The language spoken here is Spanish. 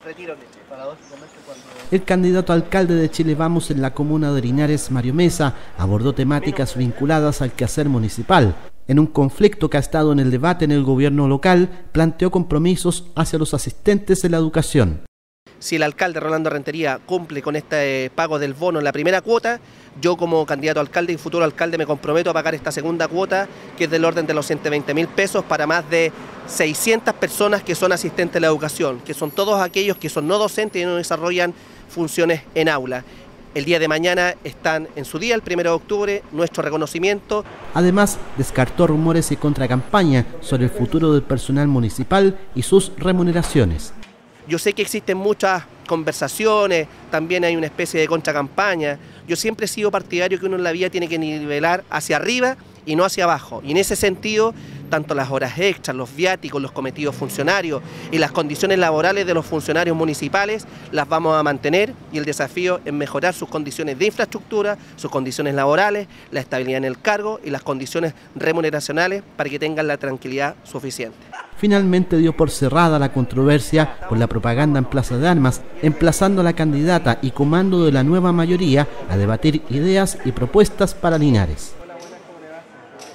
El candidato a alcalde de Chile Vamos en la comuna de Linares, Mario Mesa, abordó temáticas vinculadas al quehacer municipal. En un conflicto que ha estado en el debate en el gobierno local, planteó compromisos hacia los asistentes de la educación. Si el alcalde Rolando Rentería cumple con este pago del bono en la primera cuota, yo como candidato a alcalde y futuro alcalde me comprometo a pagar esta segunda cuota, que es del orden de los 120.000 pesos para más de 600 personas que son asistentes de la educación, que son todos aquellos que son no docentes y no desarrollan funciones en aula. El día de mañana están en su día, el 1 de octubre, nuestro reconocimiento. Además, descartó rumores y contracampaña sobre el futuro del personal municipal y sus remuneraciones. Yo sé que existen muchas conversaciones, también hay una especie de contracampaña. Yo siempre he sido partidario que uno en la vida tiene que nivelar hacia arriba y no hacia abajo. Y en ese sentido, tanto las horas extras, los viáticos, los cometidos funcionarios y las condiciones laborales de los funcionarios municipales las vamos a mantener, y el desafío es mejorar sus condiciones de infraestructura, sus condiciones laborales, la estabilidad en el cargo y las condiciones remuneracionales para que tengan la tranquilidad suficiente. Finalmente dio por cerrada la controversia por la propaganda en Plaza de Armas, emplazando a la candidata y comando de la nueva mayoría a debatir ideas y propuestas para Linares.